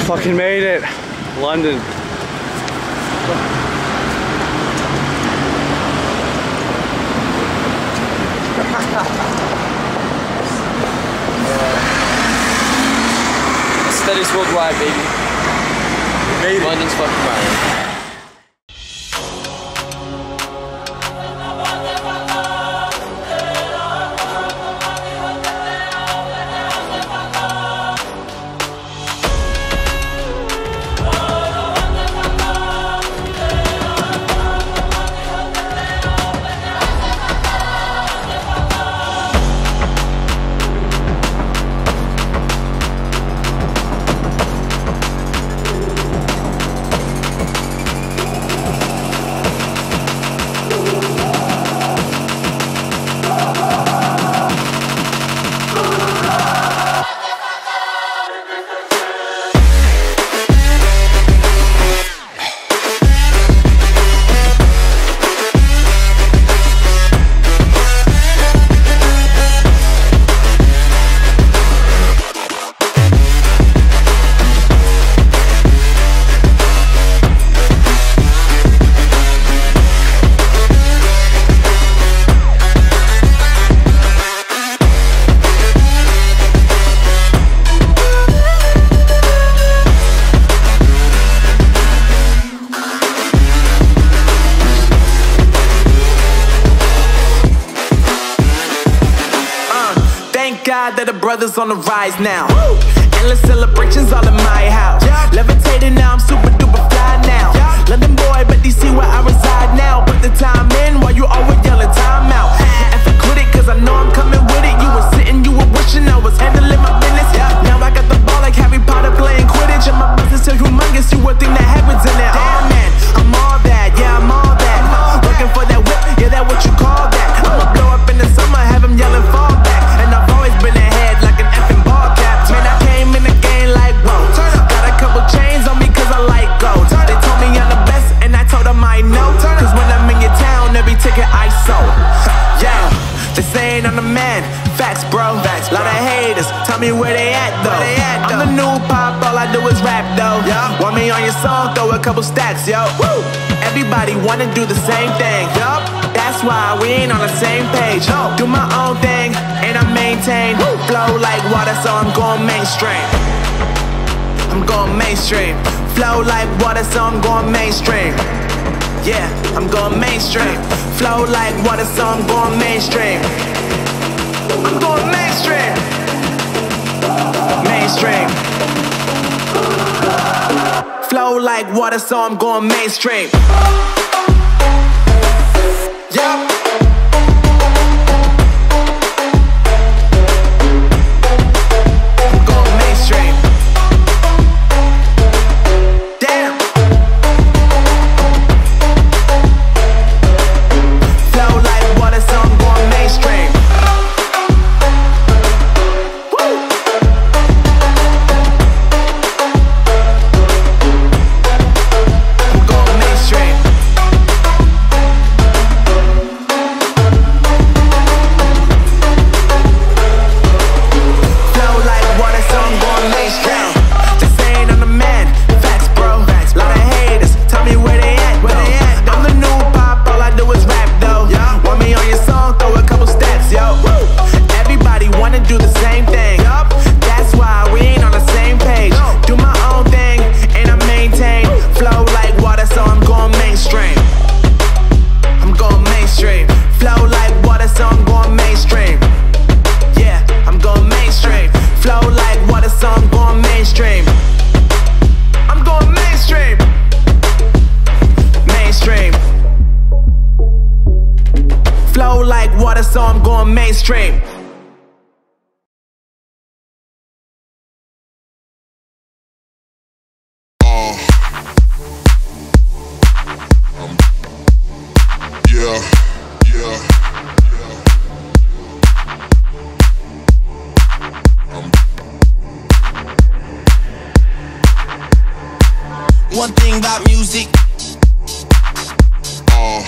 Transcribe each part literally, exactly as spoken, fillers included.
Fucking made it. London. Studies worldwide, baby. Made it. London's fucking fire. That the brothers on the rise now. Woo! Endless celebrations all in my house. Yeah. Levitating now, I'm super duper fly now. Yeah. London boy, but D C where I reside now. Put the time in while you always yelling time out. And for quit it, cause I know I'm coming with it. You were sitting, you were wishing I was handling my business. Yeah. Now I got the ball like Harry Potter playing Quidditch. And my business so humongous, you would think that happens in it. Damn man, I'm all that, yeah I'm all that. Working for that whip, yeah that what you call that. I'ma blow up in the summer, have him yelling fall back. And I've always been ahead like an effing ball cap. Man, I came in the game like whoa. Got a couple chains on me cause I like gold. They told me I'm the best and I told them I know. Cause when I'm in your town, every ticket I sold. Yeah, they saying I'm the man. Facts bro, Facts, lot of haters. Tell me where they at though. They at, I'm the new pop, all I do is rap though. Yeah. Want me on your song, throw a couple stacks, yo. Woo. Everybody wanna do the same thing. Yup. That's why we ain't on the same page. No. Do my own thing and I maintain. Woo. Flow like water, so I'm going mainstream. I'm going mainstream. Flow like water, so I'm going mainstream. Yeah, I'm going mainstream. Flow like water, so I'm going mainstream. I'm going mainstream. Mainstream. Flow like water, so I'm going mainstream. Yup. So I'm going mainstream. Uh, um, yeah, yeah, yeah. Um. One thing about music. Uh.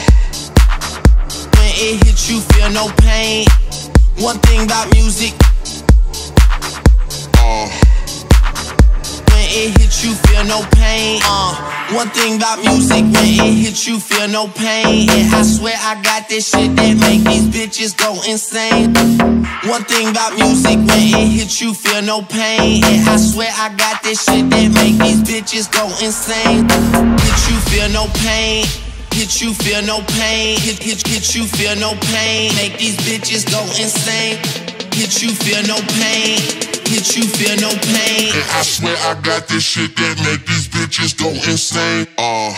It hits you, feel no pain. One thing about music. Uh. When it hits hits you, feel no pain. Uh, one thing about music, when it hits you, feel no pain. And I swear I got this shit that make these bitches go insane. One thing about music, when it hits you, feel no pain. And I swear I got this shit that make these bitches go insane. Hit you, feel no pain. Hit you, feel no pain. Hit, hit, hit you, feel no pain. Make these bitches go insane. Hit you, feel no pain. Hit you, feel no pain. And I swear I got this shit that make these bitches go insane. Uh.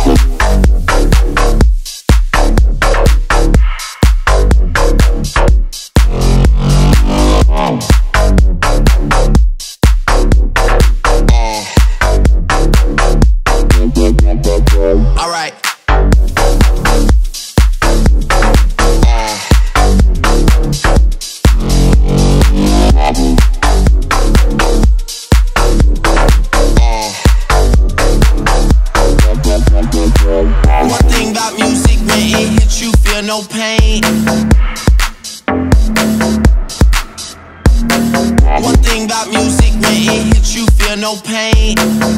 All right. No pain. One thing about music, when it hits you, feel no pain.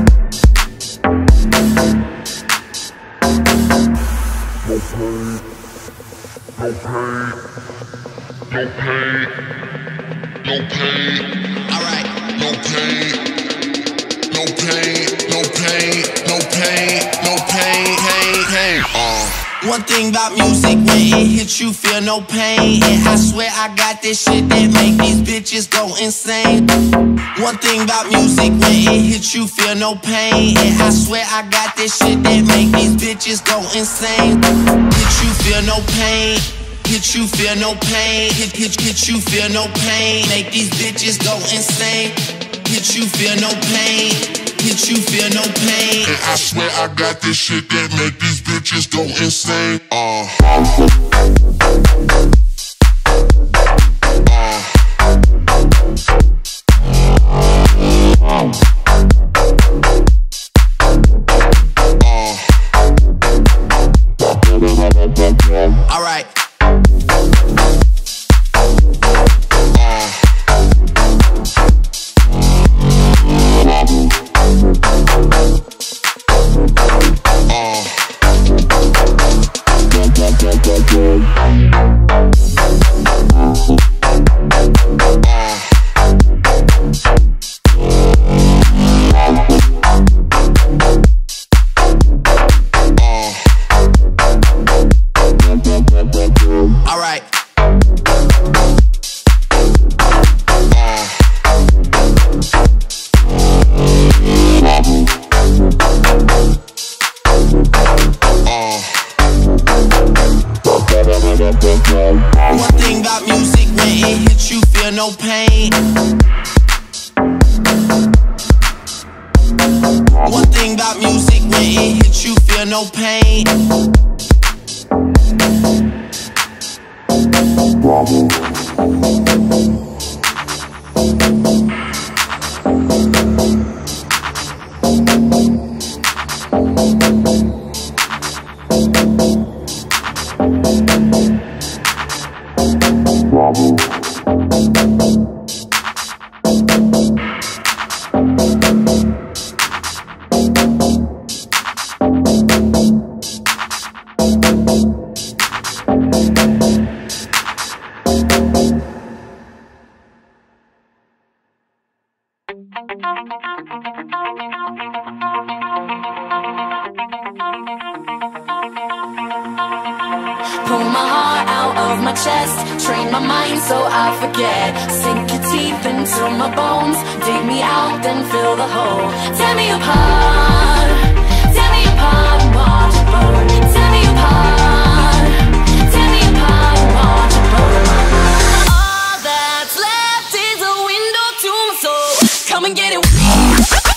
No pain, no pain, no pain, no pain. Alright. No pain, no pain, no pain, no pain, no pain, pain, pain. Uh. One thing about music, when it hits you, feel no pain. And I swear I got this shit that make these bitches go insane. One thing about music, when it hits you, feel no pain. And I swear I got this shit that make these bitches go insane. Hit you, feel no pain. Hit you, feel no pain. Hit, hit, hit you, feel no pain. Make these bitches go insane. Hit you, feel no pain. Hit you, feel no pain. And I swear I got this shit that make these bitches go insane. Uh. Uh. All right. One thing about music, when it hits you, feel no pain. One thing about music, when it hits you, feel no pain. Pull my heart out of my chest, train my mind so I forget. Sink your teeth into my bones, dig me out, then fill the hole. Tear me apart, tear me apart and watch it burn. Tear me apart, tear me apart and watch it burn. All that's left is a window to my soul. Come and get it.